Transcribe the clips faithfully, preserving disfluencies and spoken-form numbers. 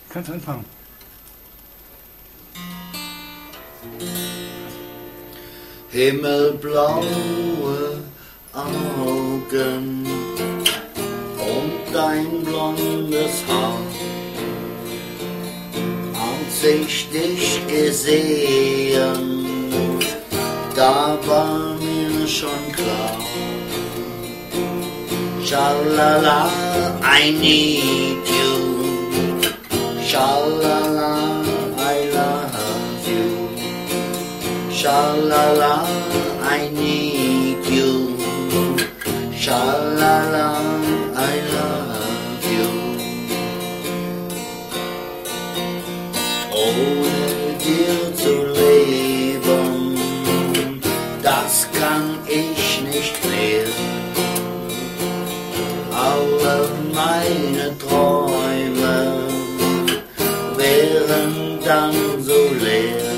Kannst anfangen. Himmelblaue Augen und dein blondes Haar. Als ich dich gesehen, da war mir schon klar. Schalala, I need you. Schalala, I love you. Schalala, I need you. Schalala, I love you. Ohne dir zu leben, das kann ich nicht mehr. Alle meine Träume wären dann so leer.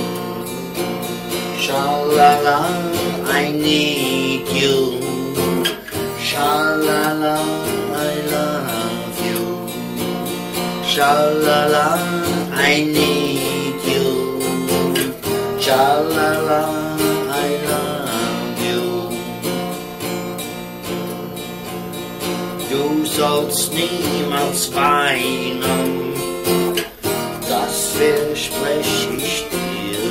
Schalala, I need you. Schalala, I love you. Schalala, I need you. Schalala, I love you. Du sollst niemals weinen, das verspreche ich dir.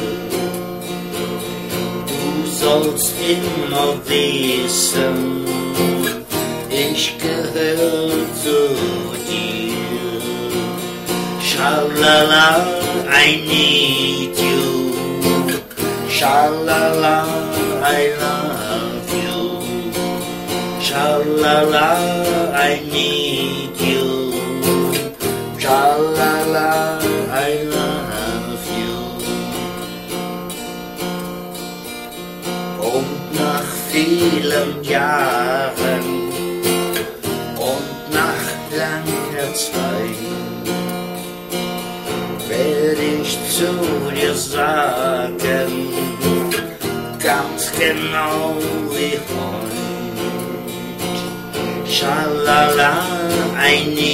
Du sollst immer wissen, ich gehöre zu dir. Schalala, I need you. Schalala, I love you. Schalala, I need you. Schalala, I love you. Und nach vielen Jahren und nach langer Zeit werde ich zu dir sagen, ganz genau wie heute. Schalala, I need